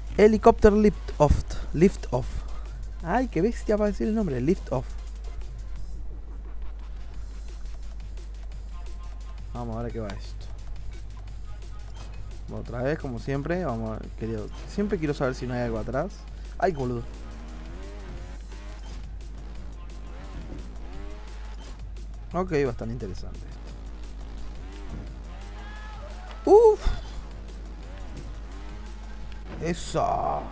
Helicopter lift off. Lift off. Ay, qué bestia para decir el nombre. Lift off. Vamos a ver qué va esto. Otra vez, como siempre. Vamos a ver, siempre quiero saber si no hay algo atrás. Ay, boludo. Ok, bastante interesante esto. Uff. Eso.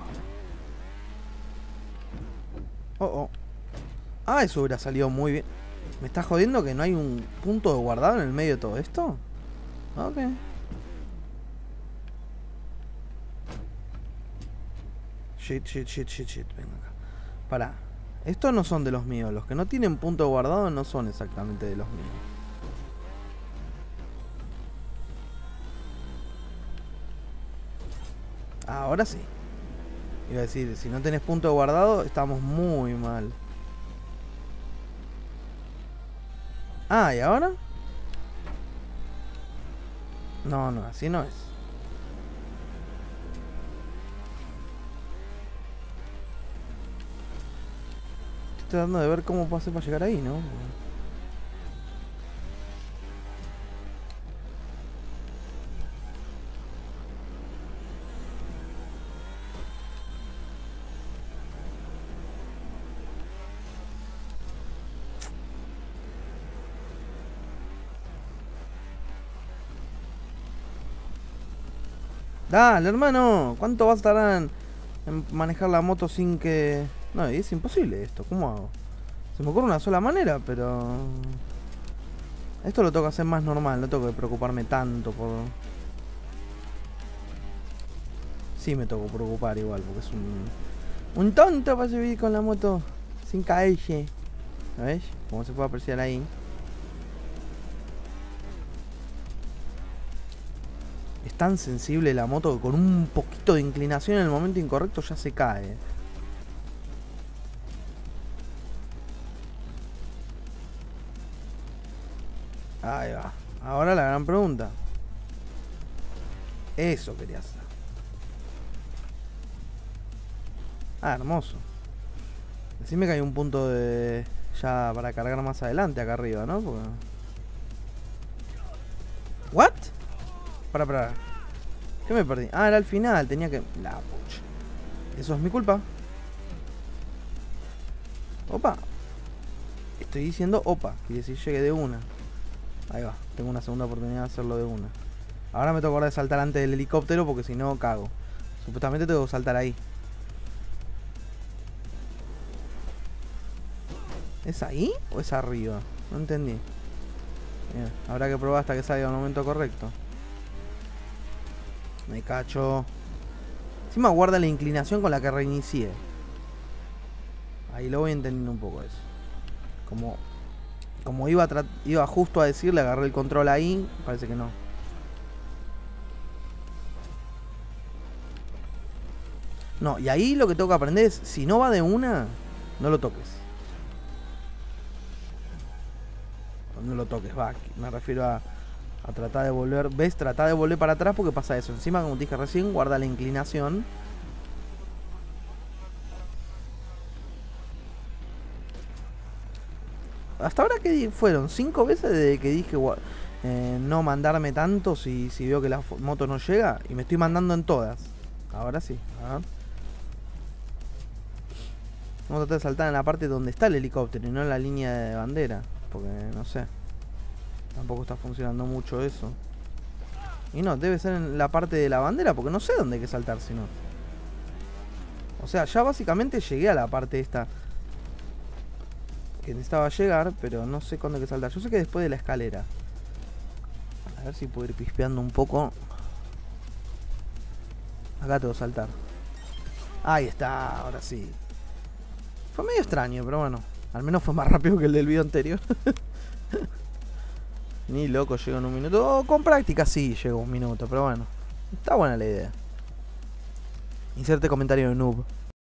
Oh, oh. Ah, eso hubiera salido muy bien. ¿Me estás jodiendo que no hay un punto de guardado en el medio de todo esto? Ok. Shit. Venga acá. Pará. Estos no son de los míos. Los que no tienen punto de guardado no son exactamente de los míos. Ahora sí. Iba a decir, si no tenés punto de guardado, estamos muy mal. Ah, ¿y ahora? No, así no es. Estoy tratando de ver cómo pasé para llegar ahí, ¿no? Dale, hermano. ¿Cuánto vas a tardar en manejar la moto sin que...? No, es imposible esto. ¿Cómo hago? Se me ocurre una sola manera, pero... Esto lo tengo que hacer más normal. No tengo que preocuparme tanto por... Sí me tengo que preocupar igual, porque es un tonto para subir con la moto sin caerse. ¿Ves? Como se puede apreciar ahí. Es tan sensible la moto que con un poquito de inclinación en el momento incorrecto ya se cae. Ahí va. Ahora la gran pregunta. Eso quería hacer. Ah, hermoso. Decime que hay un punto de... ya para cargar más adelante acá arriba, ¿no? Porque... ¿What? Para. ¿Qué me perdí? Ah, era al final, tenía que... La pucha. Eso es mi culpa. Opa. Estoy diciendo opa, quiere decir llegue de una. Ahí va, tengo una segunda oportunidad de hacerlo de una. Ahora me toca de saltar antes del helicóptero porque si no cago. Supuestamente tengo que saltar ahí. ¿Es ahí o es arriba? No entendí. Bien, habrá que probar hasta que salga el momento correcto. Me cacho. Encima guarda la inclinación con la que reinicié. Ahí lo voy entendiendo un poco eso. Como iba justo a decirle, agarré el control ahí. Parece que no. No, y ahí lo que tengo que aprender es, si no va de una, no lo toques. No lo toques, va. Me refiero a tratar de volver. ¿Ves? Tratar de volver para atrás porque pasa eso. Encima, como te dije recién, guarda la inclinación. Hasta ahora que fueron 5 veces desde que dije no mandarme tanto si veo que la moto no llega. Y me estoy mandando en todas. Ahora sí. A ver. Vamos a tratar de saltar en la parte donde está el helicóptero y no en la línea de bandera. Porque no sé. Tampoco está funcionando mucho eso. Y no, debe ser en la parte de la bandera porque no sé dónde hay que saltar si no. O sea, ya básicamente llegué a la parte esta que necesitaba llegar, pero no sé cuándo hay que saltar. Yo sé que después de la escalera. A ver si puedo ir pispeando un poco. Acá tengo que saltar. Ahí está, ahora sí. Fue medio extraño, pero bueno. Al menos fue más rápido que el del video anterior. Ni loco, llego en un minuto. Oh, con práctica sí, llego un minuto, pero bueno. Está buena la idea. Inserte comentario de noob.